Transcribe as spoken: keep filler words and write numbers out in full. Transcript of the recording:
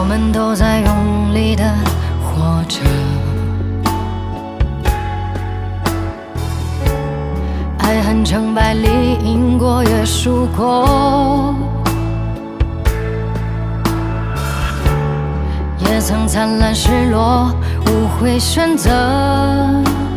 我们都在用力的活着。爱恨成败里，赢过也输过，也曾灿烂失落，无悔选择。